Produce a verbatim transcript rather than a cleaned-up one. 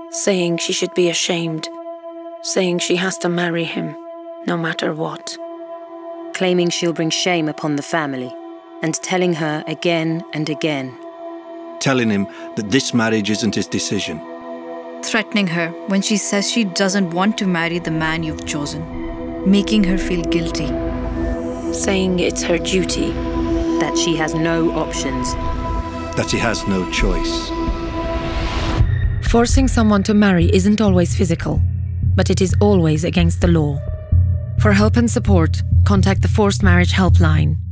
saying she should be ashamed, saying she has to marry him, no matter what. Claiming she'll bring shame upon the family, and telling her again and again. Telling him that this marriage isn't his decision. Threatening her when she says she doesn't want to marry the man you've chosen. Making her feel guilty. Saying it's her duty. That she has no options. That she has no choice. Forcing someone to marry isn't always physical, but it is always against the law. For help and support, contact the Forced Marriage Helpline